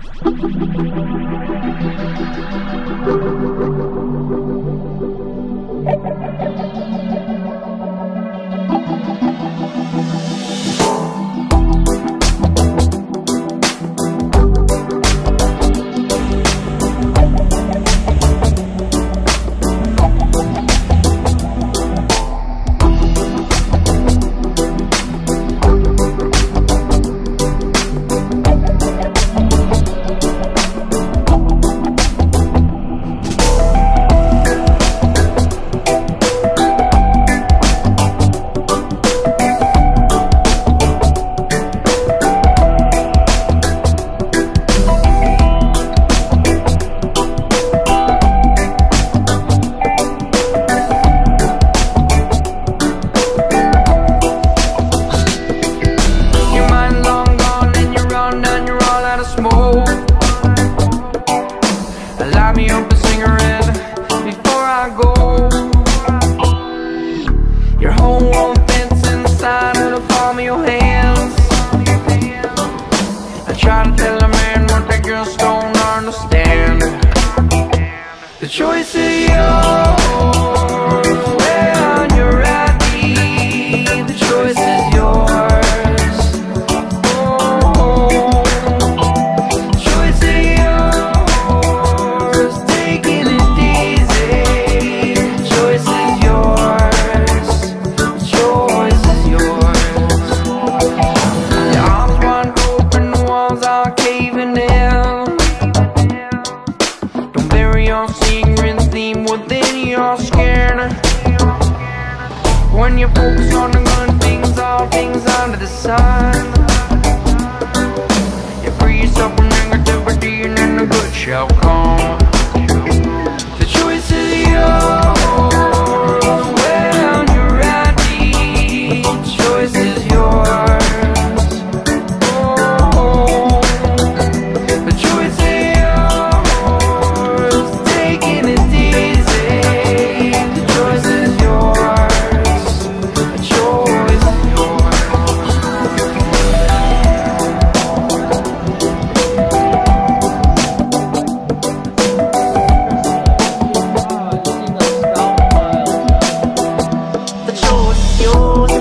choice is yours. When you're ready, the choice is yours. Oh, the choice is yours. Taking it easy. The choice is yours. The choice is yours. The arms wide open, the walls are caving in. Don't bury your secrets deep within your skin. When you focus on the good things, all things under the sun, you free yourself from negativity and then the good shall come. The choice is yours. When you're ready, the choice is yours. Oh, the choice is yours. Taking it easy. The choice is yours. The choice is yours. The choice is yours.